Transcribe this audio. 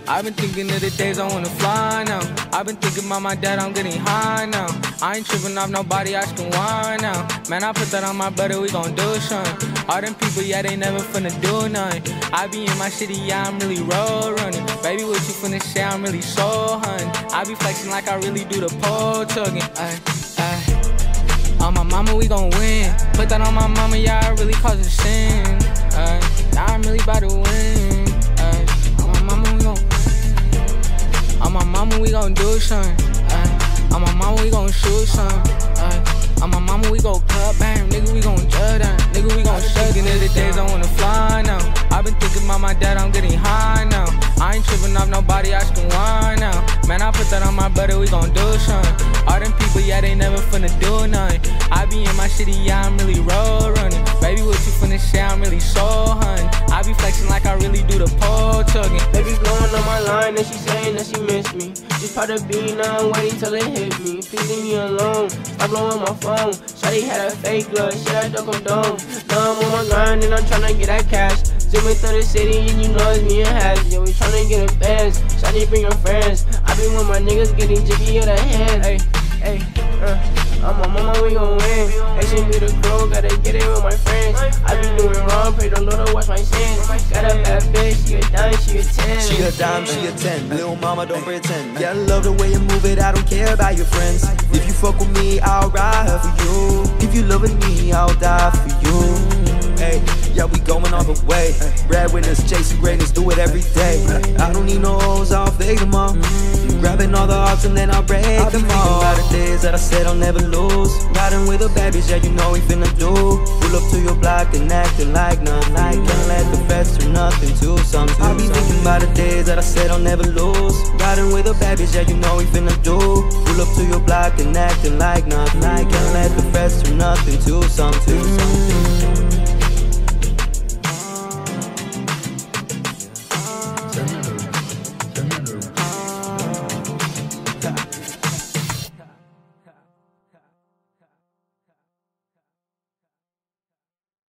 I've been thinking of the days I wanna fly now. I've been thinking about my dad, I'm getting high now. I ain't tripping off nobody, asking why now. Man, I put that on my brother, we gon' do something. All them people, yeah, they never finna do nothing. I be in my city, yeah, I'm really road running. Baby, what you finna say, I'm really so hunting. I be flexing like I really do the pole tugging. On my mama, we gon' win. Put that on my mama, yeah, I really cause a sin. Now I'm really about to win. On my mama, we gon' win. On my mama, we gon' do something. On my mama, we gon' shoot something. On my mama, we gon' cut bang. Nigga, we gon' judge down. Nigga, we gon' shug. Into the days I wanna fly now. I've been thinking about my dad, I'm getting high now. I ain't tripping off nobody, asking why now. Man, I put that on my brother, we gon' do something. All them people, yeah, they never finna do nothing. I be in my city, yeah, I'm really road running. Baby, what you finna say, I'm really so hunting. I be flexing like I really do the pole tugging. Baby blowing on my line and she saying that she miss me. Just part of being, now I'm waiting till it hit me. Please leave me alone, stop blowing my phone. Shawty had a fake love, shit I don't condone. Now I'm on my grind and I'm tryna get that cash. Zooming through the city and you know it's me and Haz. Yeah, we tryna get a fans, shawty bring her friends. I be with my niggas getting jiggy in the hand. I'm my mama, we gon' win. Asian be the crew, gotta get it with my friends. I be doing wrong, pray the Lord to wash my sins. Got a bad bitch, she a dime, she a 10. She a dime, she a 10. Lil mama, don't pretend. Yeah, I love the way you move it, I don't care about your friends. If you fuck with me, I'll ride her for you. If you loving me, I'll die for you. Hey, yeah, we going all the way. Breadwinners, chasing greatness, do it every day. I don't need no hoes, I'll fake them all. Grabbing all the hearts and then I'll break them all. I'll be thinking about the days that I said I'll never lose. Riding with a bad bitch, yeah, you know we finna do. Pull up to your block and acting like nothing. Can't let the feds turn nothing to something. I'll be thinking about the days that I said I'll never lose. Riding with a bad bitch, yeah, you know we finna do. Pull up to your block and acting like nothing. Can't let the feds turn nothing to something.